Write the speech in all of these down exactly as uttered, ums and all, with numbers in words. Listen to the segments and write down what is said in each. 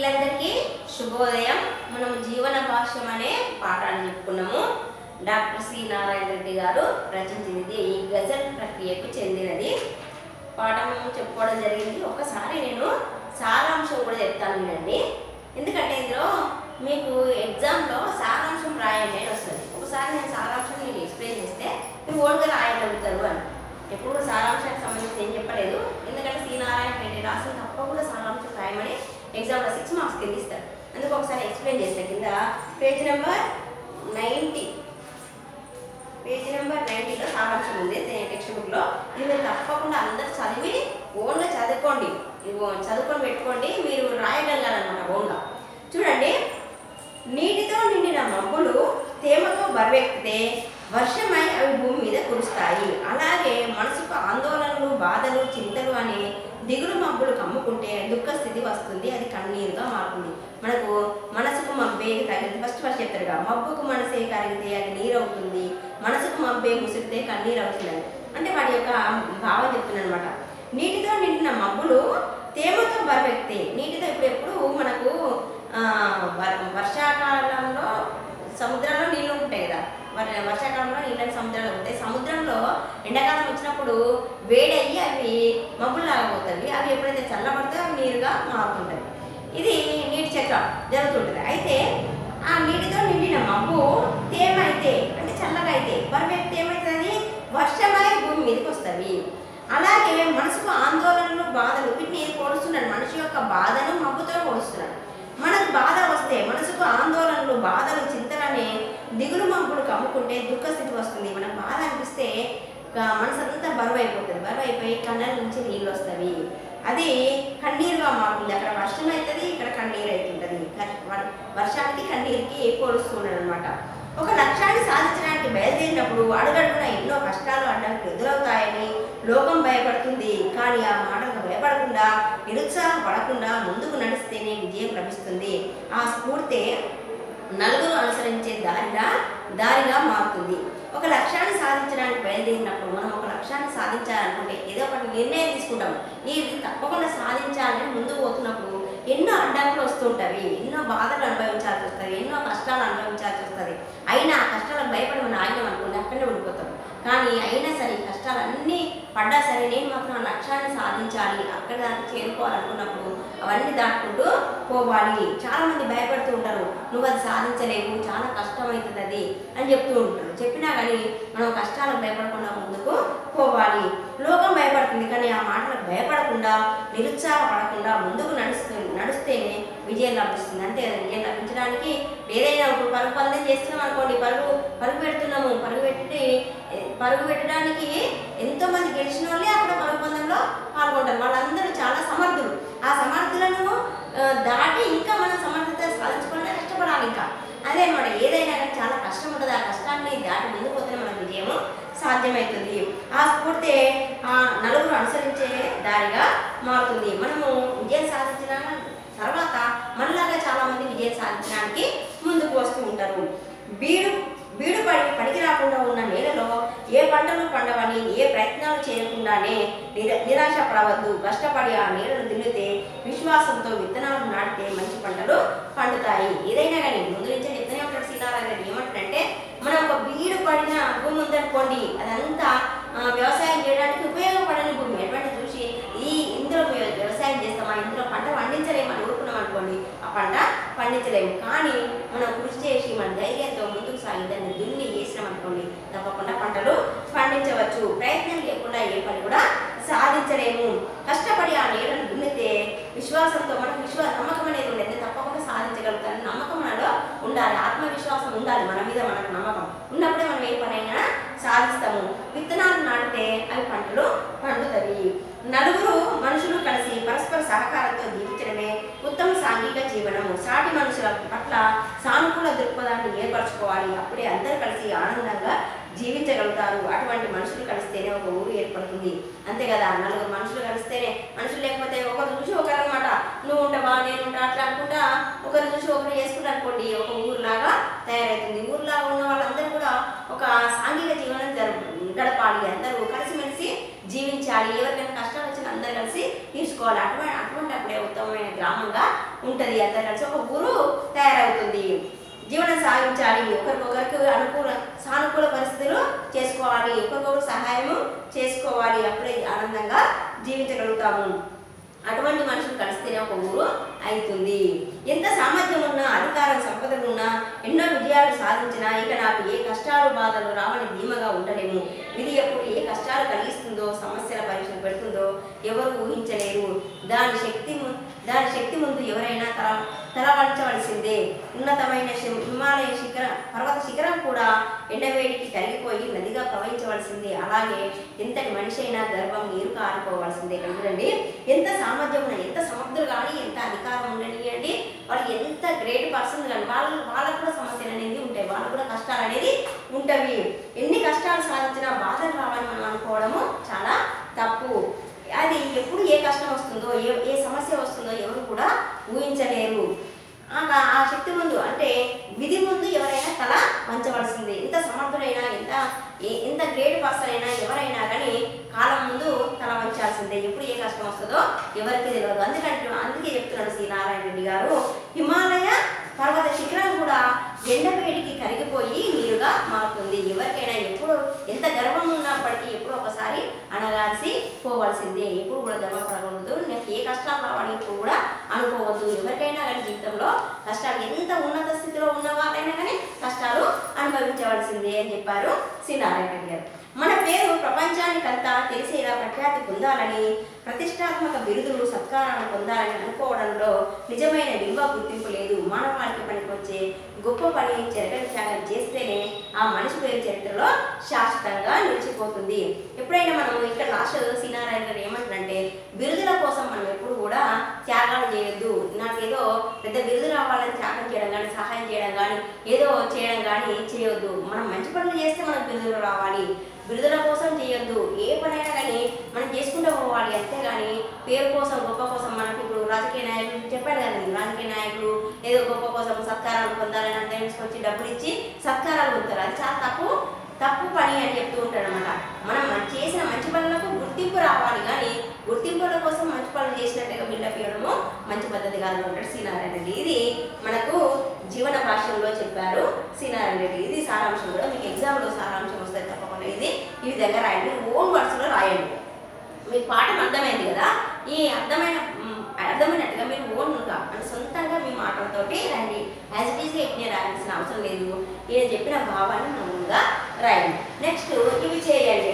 పిల్లలందరికీ శుభోదయం. మనం జీవన భాష్యం అనే పాఠాన్ని చెప్పుకున్నాము. డాక్టర్ సి నారాయణ రెడ్డి గారు రచించినది ఈ గజల్ ప్రక్రియకు చెందినది. పాఠం చెప్పుకోవడం జరిగింది. ఒకసారి నేను సారాంశం కూడా చెప్తాను వినండి. ఎందుకంటే ఇందులో మీకు ఎగ్జామ్లో సారాంశం రాయండి అని వస్తుంది. ఒకసారి నేను సారాంశం నేను ఎక్స్ప్లెయిన్ చేస్తే మీరు ఓన్గా రాయగలుగుతారు అని. ఎప్పుడు సారాంశానికి సంబంధించి ఏం చెప్పలేదు. ఎందుకంటే సి నారాయణ రెడ్డి రాసిన తప్పకుండా సారాంశం రాయమని ఎగ్జామ్లో సిక్స్ మార్క్స్ కింద ఇస్తారు. అందుకు ఒకసారి ఎక్స్ప్లెయిన్ చేస్తే కింద page number ninety page number నైంటీలో సారాంశం ఉంది టెక్స్ట్ బుక్లో. ఇది మీరు తప్పకుండా అందరూ చదివి ఓన్గా చదువుకోండి. ఇది చదువుకొని పెట్టుకోండి. మీరు రాయగలగాలన్నమాట ఓన్గా. చూడండి, నీటితో నిండిన మబ్బులు తేమతో బరువెక్కితే వర్షమై అవి భూమి మీద కురుస్తాయి. అలాగే మనసుకు ఆందోళనలు, బాధలు, చింతలు అనే దిగులు మబ్బులు కమ్ముకుంటే దుఃఖ స్థితి వస్తుంది. అది కన్నీరుగా మారుతుంది. మనకు మనసుకు మబ్బే తగిలితే ఫస్ట్ ఫస్ట్ చెప్తారుగా, మబ్బుకు మనసే కరిగితే అది నీరు అవుతుంది, మనసుకు మబ్బే ముసిరితే కన్నీరు అవుతుంది. అంటే వాటి యొక్క భావం చెప్తున్నాను అనమాట. నీటితో నిండిన మబ్బులు తేమతో బరువెక్కితే, నీటితో ఇప్పుడు ఎప్పుడు మనకు వర్షాకాలంలో సముద్రంలో నీళ్ళు ఉంటాయి కదా, వర్షాకాలంలో నీళ్ళని సముద్రంలో ఉంటాయి. సముద్రంలో ఎండాకాలం వచ్చినప్పుడు వేడి అయ్యి అవి మబ్బుల్లాగా పోతుంది. అవి ఎప్పుడైతే చల్లబడితే అవి నీరుగా మారుతుంటాయి. ఇది నీటి చక్రం జరుగుతుంటుంది. అయితే ఆ నీటితో నిండిన మబ్బు తేమ అయితే అంటే చల్లగా అయితే బరువెక్కితే ఏమవుతుంది, వర్షమై భూమి మీదకి వస్తుంది. అలాగే మనసుకు ఆందోళనలు, బాధలు, వీటిని పోలుస్తున్నాడు. మనిషి యొక్క బాధను మబ్బుతో పోలుస్తున్నాడు. మనకు బాధ వస్తే మనసుకు ఆందోళనలు, బాధలు, చింతలనే దిగులు మబ్బులు కమ్ముకుంటే దుఃఖ స్థితి వస్తుంది. మనకు బాధ అనిపిస్తే మనసు అంతా బరువు అయిపోతుంది. బరువు అయిపోయి కళ్ళ నుంచి నీళ్ళు వస్తాయి. అది కన్నీరుగా మారుతుంది. అక్కడ వర్షం అవుతుంది, ఇక్కడ కన్నీరు అవుతుంటుంది. వర్షానికి కన్నీరుకి పోలుస్తున్నాడు అనమాట. ఒక లక్ష్యాన్ని సాధించడానికి బయలుదేరినప్పుడు అడుగడుగున ఎన్నో కష్టాలు అడ్డంకులు ఎదురవుతాయని లోకం భయపడుతుంది. కానీ ఆ మాటలకు భయపడకుండా, నిరుత్సాహపడకుండా ముందుకు నడిస్తేనే విజయం లభిస్తుంది. ఆ స్ఫూర్తి నలుగురు అనుసరించే దారిగా దారిగా మారుతుంది. ఒక లక్ష్యాన్ని సాధించడానికి బయలుదేరినప్పుడు మనం ఒక లక్ష్యాన్ని సాధించాలనుకుంటే ఏదో ఒకటి నిర్ణయం తీసుకుంటాం. ఇది తప్పకుండా సాధించాలని ముందుకు పోతున్నప్పుడు ఎన్నో అడ్డంకులు వస్తుంటాయి, ఎన్నో బాధలు అనుభవించాల్సి వస్తుంది, ఎన్నో కష్టాలు అనుభవించాల్సి వస్తుంది. అయినా ఆ కష్టాలకు భయపడి మనం ఆగినాం అనుకోండి, అక్కడనే ఉండిపోతాం. కానీ అయినా సరే కష్టాలన్నీ పడ్డా సరే నేను మాత్రం ఆ లక్ష్యాన్ని సాధించాలి, అక్కడ దానికి చేరుకోవాలనుకున్నప్పుడు అవన్నీ దాటుకుంటూ పోవాలి. చాలామంది భయపడుతూ ఉంటారు, నువ్వు అది సాధించలేవు, చాలా కష్టమవుతుంది అది అని చెప్తూ ఉంటారు. చెప్పినా కానీ మనం కష్టాలకు భయపడకుండా ముందుకు పోవాలి. లోకం భయపడుతుంది, కానీ ఆ మాటలకు భయపడకుండా, నిరుత్సాహపడకుండా ముందుకు నడుస్తూ నడుస్తేనే విజయం లభిస్తుంది. అంతే కదా, విజయం లభించడానికి ఏదైనా ఇప్పుడు పరుగు పందెం చేస్తున్నాం అనుకోండి, పరుగు పరుగు పెడుతున్నాము, పరుగు పెట్టి పరుగు పెట్టడానికి ఎంతో మంది గెలిచిన వాళ్ళే అక్కడ పరుగు పందెంలో పాల్గొంటారు. వాళ్ళందరూ చాలా సమర్థులు. ఆ సమర్థులను దాటి ఇంకా మనం సమర్థత సాధించుకోవాలంటే కష్టపడాలి. ఇంకా అదే అనమాట, ఏదైనా కానీ చాలా కష్టం ఉంటుంది. ఆ కష్టాన్ని దాటి ముందుకు పోతే మన విజయము సాధ్యమవుతుంది. ఆ స్ఫూర్తి ఆ నలుగురు అనుసరించే దారిగా మారుతుంది. మనము విజయం సాధించిన తర్వాత మనలాగా చాలామంది విజయం సాధించడానికి ముందుకు వస్తూ ఉంటారు. బీడు బీడు పడి పడికి రాకుండా ఉన్న నేలలో ఏ పంటలు పండవని, ఏ ప్రయత్నాలు చేయకుండానే నిర నిరాశ పడవద్దు. కష్టపడి ఆ నేలను దున్నితే, విశ్వాసంతో విత్తనాలు నాటితే మంచి పంటలు పండుతాయి. ఏదైనా కానీ ముందు నుంచే విత్తనం ఉంటాడు సీతారాం రెడ్డి. ఏమంటాడంటే, మనం ఒక బీడు పడిన భూమి ఉందనుకోండి, అదంతా వ్యవసాయం చేయడానికి ఉపయోగపడని భూమి. ఎటువంటి చూసి ఈ ఇందులో వ్యవసాయం చేస్తామా, ఇందులో పంట పండించలేమని ఊరుకున్నాం అనుకోండి, ఆ పంట పండించలేము. కానీ మనం కృషి చేసి మన ధైర్యంతో ముందుకు సాగి దాన్ని దున్ని వేసినాం అనుకోండి, తప్పకుండా పంటలు పండించవచ్చు. ప్రయత్నం లేకుండా ఏ పని కూడా సాధించలేము. కష్టపడి ఆ నేలను దున్నితే విశ్వాసంతో, మనకు విశ్వాస నమ్మకం అనేది ఉండేది, తప్పకుండా సాధించగలుగుతాను. నమ్మకం మనలో ఉండాలి, ఆత్మవిశ్వాసం ఉండాలి. మన మీద మనకు నమ్మకం ఉన్నప్పుడే మనం ఏ పనైనా సాధిస్తాము. విత్తనాలు నాటితే అవి పంటలు పండుతాయి. నలుగురు మనుషులు కలిసి పరస్పర సహకారంతో జీవించడమే ఉత్తమ సాంఘిక జీవనము. సాటి మనుషుల పట్ల సానుకూల దృక్పథాన్ని ఏర్పరచుకోవాలి. అప్పుడే అందరూ కలిసి ఆనందంగా జీవించగలుగుతారు. అటువంటి మనుషులు కలిస్తేనే ఒక ఊరు ఏర్పడుతుంది. అంతే కదా, నలుగురు మనుషులు కలిస్తేనే. మనుషులు లేకపోతే ఒకరు చూసి ఒకరు అనమాట, నువ్వు ఉంటావా నేను ఉంటా అట్లా అనుకుంటా ఒకరు చూసి ఒకరు చేసుకుంటారు అనుకోండి, ఒక ఊరులాగా తయారవుతుంది. ఊర్లాగా ఉన్న వాళ్ళందరూ కూడా ఒక సాంఘిక జీవనం జరుపు గడపాలి. అందరూ కలిసిమెలిసి జీవించాలి, ఎవరికైనా కష్టాలు వచ్చినా అందరు కలిసి తీర్చుకోవాలి. అటువంటి అటువంటి అప్పుడే ఉత్తమమైన గ్రామంగా ఉంటుంది. అందరు కలిసి ఒక ఊరు తయారవుతుంది. జీవనం సాగించాలి, ఒకరికొకరికి అనుకూల సానుకూల పరిస్థితులు చేసుకోవాలి, ఒకరికొకరు సహాయము చేసుకోవాలి, అప్పుడే ఆనందంగా జీవించగలుగుతాము. అటువంటి మనుషులు కలిస్తేనే ఒక ఊరు అవుతుంది. ఎంత సామర్థ్యం ఉన్నా, అధికారం సంపదలు ఉన్నా, ఎన్నో విజయాలు సాధించినా ఇక నాకు ఏ కష్టాలు బాధలు రావని ధీమగా ఉండలేము. విధి ఎప్పుడు ఏ కష్టాలు కలిగిస్తుందో, సమస్యల పరీక్షలు పెడుతుందో ఎవరు ఊహించలేరు. దాని శక్తి దాని శక్తి ముందు ఎవరైనా తల తలవంచవలసిందే. ఉన్నతమైన హిమాలయ శిఖర పర్వత శిఖరం కూడా ఎండవేడికి కరిగిపోయి నదిగా ప్రవహించవలసిందే. అలాగే ఎంతటి మనిషి అయినా గర్వం నీరు కారిపోవలసిందే. కనుకండి ఎంత సామర్థ్యం ఉన్నా, ఎంత సమర్థులు కానీ, ఎంత అధికారం ఉండనియండి, వాళ్ళు ఎంత గ్రేట్ పర్సన్ కానీ వాళ్ళు వాళ్ళకు కూడా సమస్యలు అనేది ఉంటాయి, వాళ్ళు కూడా కష్టాలు అనేది ఉంటవి. ఎన్ని కష్టాలు సాధించినా బాధలు రావని మనం అనుకోవడము చాలా తప్పు. అది ఎప్పుడు ఏ కష్టం వస్తుందో, ఏ ఏ సమస్య వస్తుందో ఎవరు కూడా ఊహించలేరు. ఆ శక్తి ముందు అంటే విధి ముందు ఎవరైనా తల వంచవలసిందే. ఎంత సమర్థుడైనా, ఎంత ఎంత గ్రేట్ పర్సన్ అయినా, ఎవరైనా కానీ కాలం ముందు తల వంచాల్సిందే. ఎప్పుడు ఏ కష్టం వస్తుందో ఎవరికి తెలియదు. అందుకంటే అందుకే చెప్తున్నాడు శ్రీ నారాయణ రెడ్డి గారు, హిమాలయ పర్వత శిఖరం కూడా ఎండవేడికి కరిగిపోయి నీరుగా మారుతుంది. ఎవరికైనా ఎప్పుడు ఎంత గర్వం ఉన్నప్పటికీ ఎప్పుడు ఒకసారి అనగాల్సి పోవలసిందే. ఎప్పుడు కూడా గర్వపడకూడదు, నాకు ఏ కష్టాలు రావాలి ఎప్పుడు కూడా అనుకోవద్దు. ఎవరికైనా కానీ జీవితంలో కష్టాలు, ఎంత ఉన్నత స్థితిలో ఉన్న వాళ్ళైనా కానీ కష్టాలు అనుభవించవలసిందే అని చెప్పారు శ్రీ నారాయణ రెడ్డి గారు. మన పేరు ప్రపంచానికంతా తెలిసేలా ప్రఖ్యాతి పొందాలని, ప్రతిష్టాత్మక బిరుదులు సత్కారాలు పొందాలని అనుకోవడంలో నిజమైన విలువ గుర్తింపు లేదు. మానవాళికి పనికొచ్చే గొప్ప పని చరిత్ర త్యాగం చేస్తేనే ఆ మనిషి పేరు చరిత్రలో శాశ్వతంగా నిలిచిపోతుంది. ఎప్పుడైనా మనం ఇక్కడ లాస్ట్ శ్రీ నారాయణ గారు ఏమంటారంటే, బిరుదుల కోసం మనం ఎప్పుడు కూడా త్యాగాలు చేయొద్దు. నాకేదో పెద్ద బిరుదు రావాలని త్యాగం చేయడం కానీ, సహాయం చేయడం కానీ, ఏదో చేయడం కానీ చేయొద్దు. మనం మంచి పనులు చేస్తే మనకు బిరుదులు రావాలి, బిరుదుల కోసం చేయొద్దు. ఏ పనైనా కానీ మనం చేసుకుంటూ పోవాలి, అంతేగాని పేరు కోసం గొప్ప కోసం. మనకి ఇప్పుడు రాజకీయ నాయకులు చెప్పాడు కదండి, రాజకీయ నాయకులు ఏదో గొప్ప కోసం సత్కారాలు పొందాలని అంటే వచ్చి డబ్బులు ఇచ్చి సత్కారాలు పొందుతారు. అది చాలా తప్పు తప్పు పని అని చెప్తూ ఉంటాడు అనమాట. మనం చేసిన మంచి పనులకు గుర్తింపు రావాలి, కానీ గుర్తింపుల కోసం మంచి పనులు చేసినట్టుగా బిల్డప్ ఇవ్వడము మంచి పద్ధతి కాదు అంటాడు శ్రీ నారాయణ రెడ్డి. ఇది మనకు జీవన భాష్యంలో చెప్పారు శ్రీ నారాయణ రెడ్డి. ఇది సారాంశం కూడా మీకు ఎగ్జామ్లో సారాంశం వస్తుంది తప్పకుండా. ఇది ఈ విధంగా రాయండి, ఓన్ వర్డ్స్లో రాయండి. మీకు పాఠం అర్థమైంది కదా, ఈ అర్థమైన అర్థమైనట్టుగా మీరు ఓన్గా అంటే సొంతంగా మీ మాటలతోటి రండి. యాజ్ ఇట్ ఈస్గా ఎట్నే రాయాల్సిన అవసరం లేదు. ఈయన చెప్పిన భావాన్ని ముందుగా రాయండి. నెక్స్ట్ ఇవి చేయండి.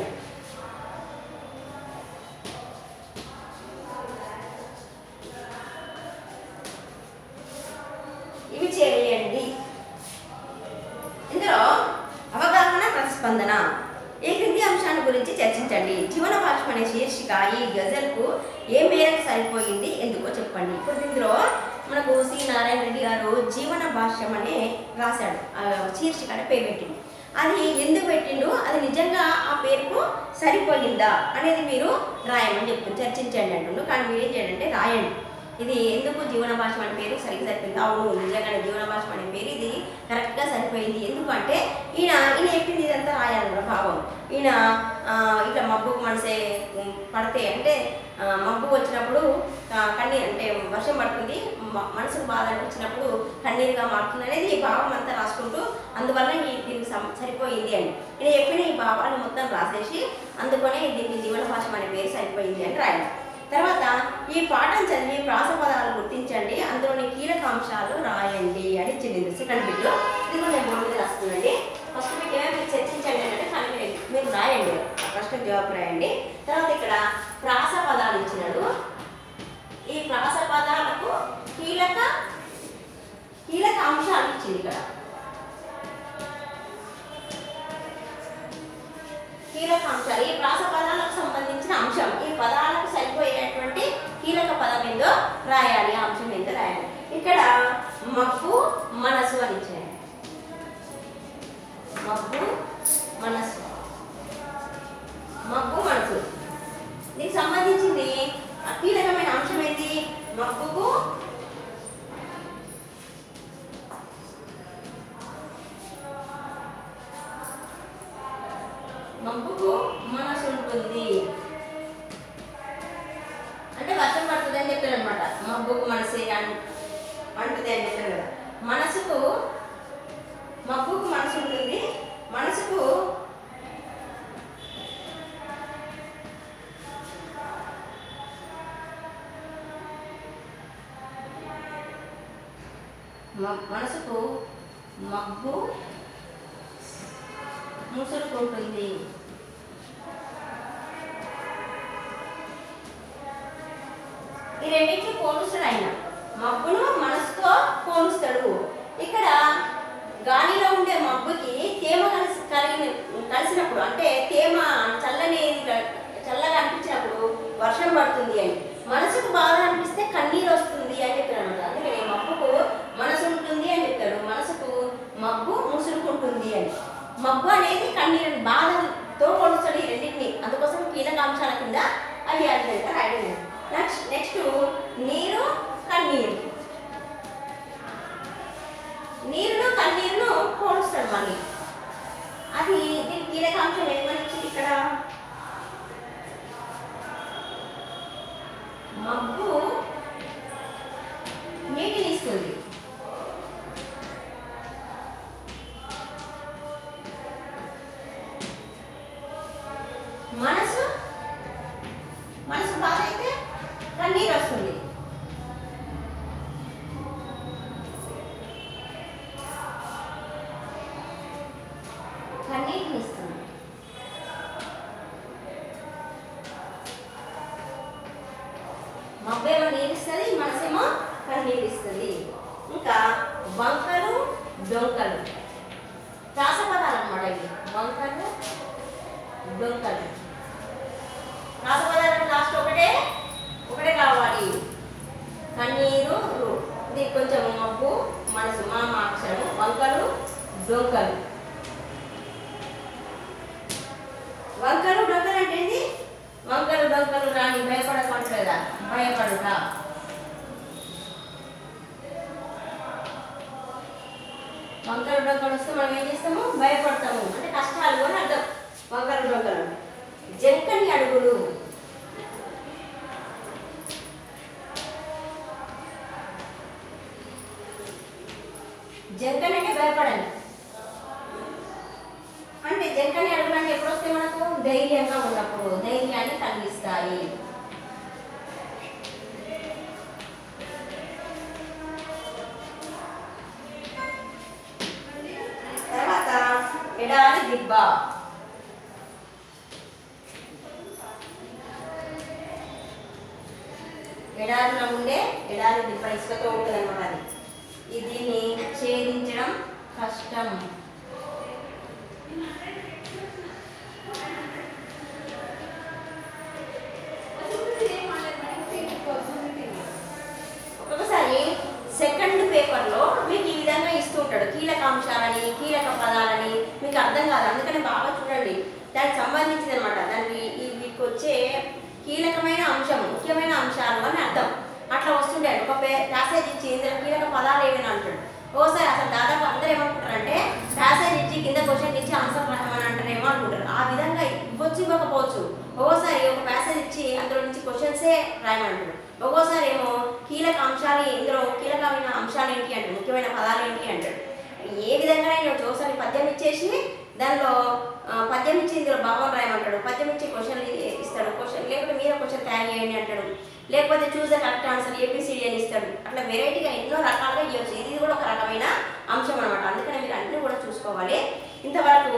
ఇవి చేయండి. ఇందులో అవగాహన, ప్రతిస్పందన, ఈ క్రింది అంశాన్ని గురించి చర్చించండి. జీవన భాష్యం అనే శీర్షిక ఈ గజల్కు ఏ మేరకు సరిపోయింది, ఎందుకో చెప్పండి. ఇప్పుడు ఇందులో మనకు శ్రీ నారాయణ రెడ్డి గారు జీవన భాష్యం అనే రాశాడు, శీర్షిక అంటే పేరు పెట్టిండు. అది ఎందుకు పెట్టిండు, అది నిజంగా ఆ పేరుకు సరిపోయిందా అనేది మీరు రాయమని చెప్తుంది, చర్చించండి అంటుండు. కానీ మీరు ఏం చేయండి అంటే రాయండి. ఇది ఎందుకు జీవన భాష్యం అనే పేరు సరిగ్గా సరిపోయింది, అవును నిజంగానే జీవన భాష్యం అనే పేరు ఇది కరెక్ట్గా సరిపోయింది. ఎందుకంటే ఈయన ఈయన చెప్పింది ఇదంతా రాయాలన్న భావం. ఈయన ఇట్లా మబ్బుకు మనసే పడితే అంటే మబ్బు వచ్చినప్పుడు కన్నీరు అంటే వర్షం పడుతుంది, మనసుకు బాధ అనిపించినప్పుడు కన్నీరుగా మారుతుంది అనేది ఈ భావం అంతా రాసుకుంటూ అందువల్ల ఈ దీనికి సరిపోయింది అని ఈయన చెప్పిన ఈ భావాన్ని మొత్తం రాసేసి అందుకనే దీనికి జీవన భాష్యం అనే పేరు సరిపోయింది అని రాయాలి. తర్వాత ఈ పాఠం చదివి ప్రాస పదాలు గుర్తించండి, అందులోని కీలక అంశాలు రాయండి అని ఇచ్చింది సెకండ్ బిట్లో. ఇది కూడా నేను బోర్డు మీద రాస్తున్నాండి. ఫస్ట్ బిట్ ఏమైనా మీరు చర్చించండి అంటే కానీ మీరు రాయండి, ప్రశ్నకు జవాబు రాయండి. తర్వాత ఇక్కడ ప్రాస పదాలు ఇచ్చినాడు. ఈ ప్రాస పదాలకు కీలక కీలక అంశాలు ఇచ్చింది. ఇక్కడ కీలక అంశాలు ఈ ప్రాస పదాలకు సంబంధించిన అంశం, ఈ పదాలకు సరిపోయేటువంటి కీలక పదం ఏందో రాయాలి, ఆ అంశం ఏందో రాయాలి. ఇక్కడ మబ్బు మనసు అని ఇచ్చాడు. మబ్బు మనసు, మబ్బు మనసు దీనికి సంబంధించింది కీలకమైన అంశం ఏంటి, మబ్బుకు మబ్బుకు మనసు ఉంటుంది. ఉంటుంది అని చెప్పారు కదా. మనసుకు మబ్బుకు మనసు ఉంటుంది, మనసుకు మనసుకు మబ్బు ముసురుకుంటుంది. ఈ రెండింటిని పోలుస్తాడు ఆయన. మబ్బును మనసుతో పోలుస్తాడు. ఇక్కడ గాలిలో ఉండే మబ్బుకి తేమ కలిసి కలిగిన కలిసినప్పుడు అంటే తేమ చల్లని చల్లగా అనిపించినప్పుడు వర్షం పడుతుంది అని, మనసుకు బాధ అనిపిస్తే కన్నీరు వస్తుంది అని చెప్పారు అనమాట. అందుకని మబ్బుకు మనసు ఉంటుంది అని చెప్పారు, మనసుకు మబ్బు ముసురుకుంటుంది అని. మబ్బు అనేది కన్నీరు బాధతో పోలుస్తాడు ఈ రెండింటిని. అందుకోసం కీలక అంశాల కింద అవి అంటే రాయడం. నెక్స్ట్ నెక్స్ట్ నీరు కన్నీరు. నీరును కన్నీరును పోలుస్తాడు మళ్ళీ. అది దీని కీలకాంశం ఏమని ఇక్కడ మబ్బు నీటిని ఇస్తుంది, మనసు మనసు బాధ అయితే కన్నీరు వస్తుంది. కన్నీటిని ఇస్తుంది. మబ్బేమో నీరిస్తుంది, మనసేమో కన్నీరు ఇస్తుంది. ఇంకా వంకలు డొంకలు రాసపదాలు అన్నమాట ఇవి. వంకలు డొంకలు రాసపదాలు లాస్ట్ ఒకటే ఒకటే కావాలి. కన్నీరు ఇది కొంచెం మబ్బు మనసు మామ అక్షరం. వంకలు డొంకలు. వంకలు డొంకలు అంటే ఏంటి? వంకలు డొంకలు రాని భయపడకుండా భయపడుట. వంకలు డొంకలు వస్తే మనం ఏం చేస్తాము? భయపడతాము, అంటే కష్టాలు అని అర్థం. వంకలు డొంకలు. జంకని అడుగులు. జంకని అంటే భయపడని, అంటే జంకని అడుగులు అంటే ఎప్పుడు వస్తే మనకు ధైర్యంగా ఉన్నప్పుడు, ధైర్యాన్ని కలిగిస్తాయి. తర్వాత ఎడారి దిబ్బ. ఎడారిలో ఉండే ఎడారి దిబ్బ ఇసుకతో ఉంటుంది అన్నమాట. అది దీన్ని ఛేదించడం కష్టం. ఒక్కొక్కసారి సెకండ్ పేపర్లో మీకు ఈ విధంగా ఇస్తూ ఉంటాడు, కీలక అంశాలని కీలక పదాలని. మీకు అర్థం కాదు, అందుకని బాగా చూడండి. దానికి సంబంధించింది అనమాట. దానికి మీకు వచ్చే కీలకమైన అంశం, ముఖ్యమైన అంశాలు అని అర్థం. అట్లా వస్తుంటాయి. ఒక ప్యాసేజ్ ఇచ్చి ఇందులో కీలక పదాలు ఏమైనా అంటాడు. ఓసారి అసలు దాదాపు అందరూ ఏమనుకుంటారంటే ప్యాసేజ్ ఇచ్చి కింద క్వశ్చన్ ఇచ్చి ఆన్సర్ రాయమని అంటారేమో అనుకుంటారు. ఆ విధంగా ఇవ్వచ్చు ఇవ్వకపోవచ్చు. ఒక్కోసారి ఒక ప్యాసేజ్ ఇచ్చి అందులో నుంచి క్వశ్చన్సే రాయమంటాడు. ఒక్కోసారి ఏమో కీలక అంశాలు, ఇందులో కీలకమైన అంశాలు ఏంటి అంటాడు, ముఖ్యమైన పదాలు ఏంటి అంటాడు. ఏ విధంగా ఒకసారి పద్యం ఇచ్చేసి దానిలో పద్యం ఇచ్చి ఇందులో భావం రాయమంటాడు, పద్యం ఇచ్చి క్వశ్చన్ ఇస్తాడు, క్వశ్చన్ లేకపోతే మీద క్వశ్చన్ తయారు చేయండి అంటాడు, లేకపోతే choose the correct answer ABCD అని ఇస్తాడు. అట్లా వెరైటీగా ఎన్నో రకాలుగా ఇవ్వచ్చు. ఇది కూడా ఒక రకమైన అంశం అనమాట. అందుకని మీరు అన్నీ కూడా చూసుకోవాలి. ఇంతవరకు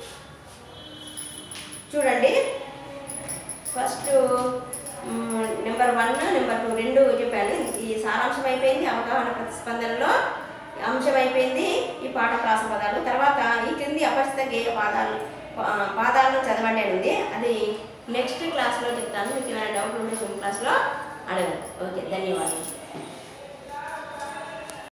చూడండి. First number one number two రెండు చెప్పాను. ఈ సారాంశం అయిపోయింది, అవగాహన ప్రతిస్పందనలో అంశం అయిపోయింది, ఈ పాఠ ప్రాస పదాలు. తర్వాత ఈ క్రింది అపరిచిత గేయ పాదాలు పాదాలను చదవండి అని ఉంది. అది నెక్స్ట్ క్లాస్లో చెప్తాను. మీకు ఏమైనా డౌట్ ఉంటే జూమ్ క్లాస్లో అడగండి. ఓకే, ధన్యవాదాలు.